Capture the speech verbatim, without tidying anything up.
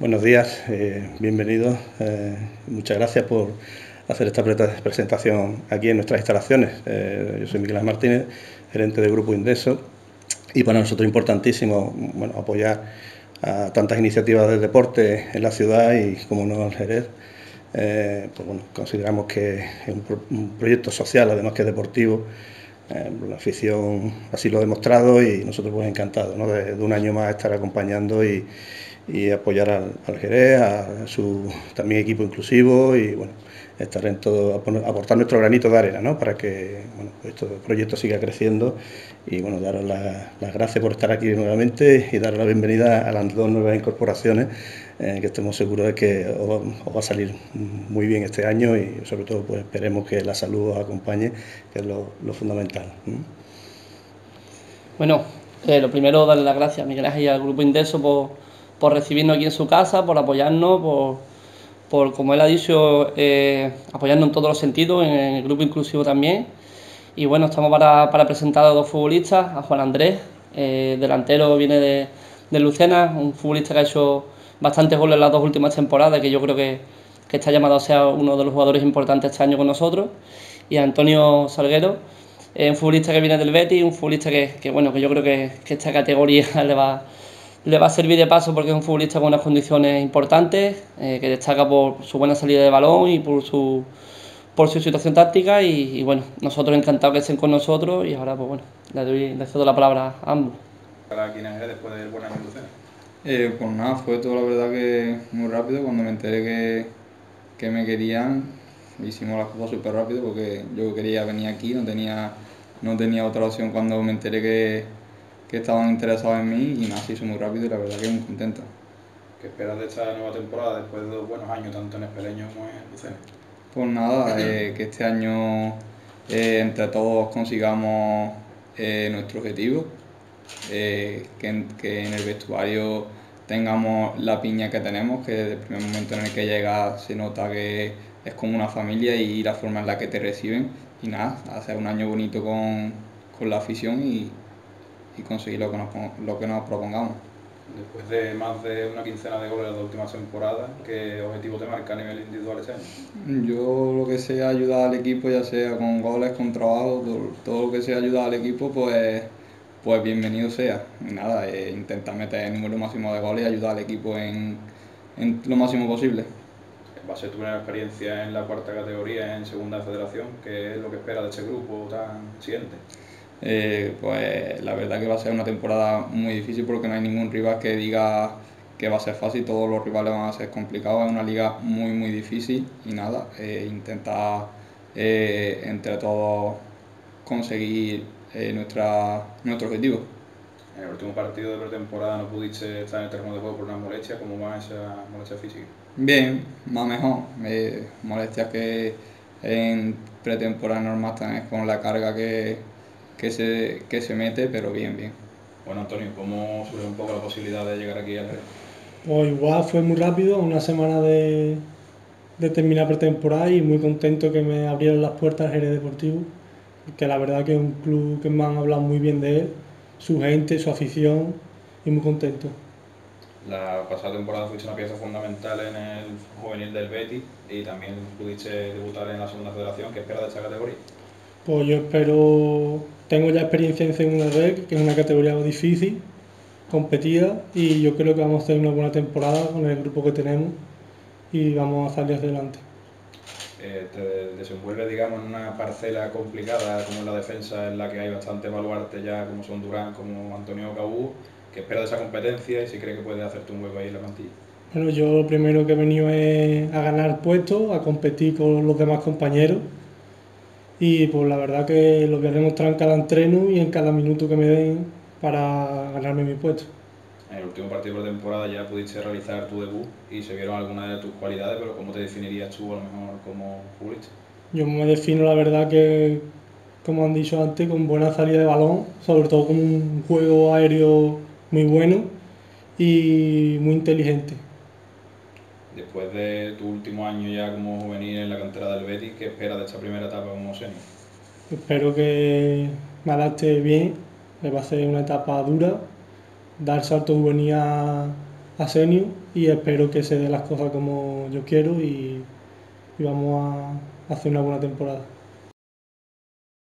Buenos días, eh, bienvenidos. Eh, muchas gracias por hacer esta presentación aquí en nuestras instalaciones. Eh, yo soy Miguel Ángel Martínez, gerente del Grupo Indeso, y para nosotros es importantísimo bueno, apoyar a tantas iniciativas del deporte en la ciudad y, como no, en Jerez. Eh, pues bueno, consideramos que es un, pro un proyecto social, además que deportivo. Eh, la afición así lo ha demostrado y nosotros pues encantados, ¿no? de, de un año más estar acompañando y, y apoyar al, al Jerez, a su también equipo inclusivo y bueno, estar en todo, aportar nuestro granito de arena, ¿no? Para que bueno, este proyecto siga creciendo y bueno, daros las la gracias por estar aquí nuevamente y daros la bienvenida a las dos nuevas incorporaciones, eh, que estemos seguros de que os, os va a salir muy bien este año y sobre todo pues esperemos que la salud os acompañe, que es lo, lo fundamental. ¿Mm? Bueno, eh, lo primero darle las gracias a Miguel Ángel y al Grupo Indeso por, por recibirnos aquí en su casa, por apoyarnos, por, por como él ha dicho, eh, apoyarnos en todos los sentidos, en el grupo inclusivo también. Y bueno, estamos para, para presentar a dos futbolistas, a Juan Andrés, eh, delantero, viene de, de Lucena, un futbolista que ha hecho bastantes goles en las dos últimas temporadas, que yo creo que, que está llamado a ser uno de los jugadores importantes este año con nosotros. Y a Antonio Salguero, eh, un futbolista que viene del Betis, un futbolista que, que bueno, que yo creo que, que esta categoría le va, le va a servir de paso porque es un futbolista con unas condiciones importantes, eh, que destaca por su buena salida de balón y por su por su situación táctica y, y bueno, nosotros encantados que estén con nosotros y ahora pues bueno, le doy le cedo la palabra a ambos. ¿Para quién es después del buen año en Lucena? Eh, pues nada, fue todo la verdad que muy rápido. Cuando me enteré que, que me querían, hicimos las cosas súper rápido porque yo quería venir aquí, no tenía, no tenía otra opción cuando me enteré que, que estaban interesados en mí y nada, se hizo muy rápido y la verdad que muy contento. ¿Qué esperas de esta nueva temporada después de dos buenos años tanto en Espeleño como en Lucena? Pues nada, eh, que este año eh, entre todos consigamos eh, nuestro objetivo, eh, que, en, que en el vestuario tengamos la piña que tenemos, que desde el primer momento en el que llegas se nota que es como una familia y la forma en la que te reciben y nada, hacer un año bonito con, con la afición y, y conseguir lo que, nos, lo que nos propongamos. Después de más de una quincena de goles en las últimas temporadas, ¿qué objetivo te marca a nivel individual este año? Yo lo que sea ayudar al equipo, ya sea con goles, con trabajo, todo, todo lo que sea ayudar al equipo, pues, pues bienvenido sea. Y nada, eh, intentar meter el número máximo de goles y ayudar al equipo en, en lo máximo posible. Va a ser tu primera experiencia en la cuarta categoría, en segunda federación, ¿qué es lo que esperas de este grupo tan siguiente? Eh, pues la verdad que va a ser una temporada muy difícil porque no hay ningún rival que diga que va a ser fácil, todos los rivales van a ser complicados, es una liga muy muy difícil y nada, eh, intentar eh, entre todos conseguir eh, nuestra, nuestro objetivo. En el último partido de pretemporada no pudiste estar en el terreno de juego por una molestia, ¿cómo va esa molestia física? Bien, más mejor, eh, molestias que en pretemporada normal también con la carga que, que, se, que se mete, pero bien, bien. Bueno, Antonio, ¿cómo surge un poco la posibilidad de llegar aquí al Jerez? Pues igual fue muy rápido, una semana de, de terminar pretemporada y muy contento que me abrieron las puertas al Jerez Deportivo, que la verdad que es un club que me han hablado muy bien de él, su gente, su afición y muy contento. La pasada temporada fuiste una pieza fundamental en el juvenil del Betis y también pudiste debutar en la segunda federación. ¿Qué esperas de esta categoría? Pues yo espero, tengo ya experiencia en segunda red, que es una categoría difícil, competida, y yo creo que vamos a hacer una buena temporada con el grupo que tenemos y vamos a salir adelante. Eh, te desenvuelves, digamos, en una parcela complicada como es la defensa, en la que hay bastante baluarte ya, como son Durán, como Antonio Cabú. ¿Qué esperas de esa competencia y si crees que puedes hacerte un hueco ahí en la plantilla? Bueno, yo lo primero que he venido es a ganar puestos, a competir con los demás compañeros y pues la verdad que lo voy a demostrar en cada entreno y en cada minuto que me den para ganarme mi puesto. En el último partido de la temporada ya pudiste realizar tu debut y se vieron algunas de tus cualidades, pero ¿cómo te definirías tú a lo mejor como futbolista? Yo me defino la verdad que, como han dicho antes, con buena salida de balón, sobre todo con un juego aéreo muy bueno y muy inteligente. Después de tu último año ya como juvenil en la cantera del Betis, ¿qué esperas de esta primera etapa como senior? Espero que me adapte bien, que va a ser una etapa dura, dar salto juvenil a, a senior y espero que se den las cosas como yo quiero y, y vamos a hacer una buena temporada.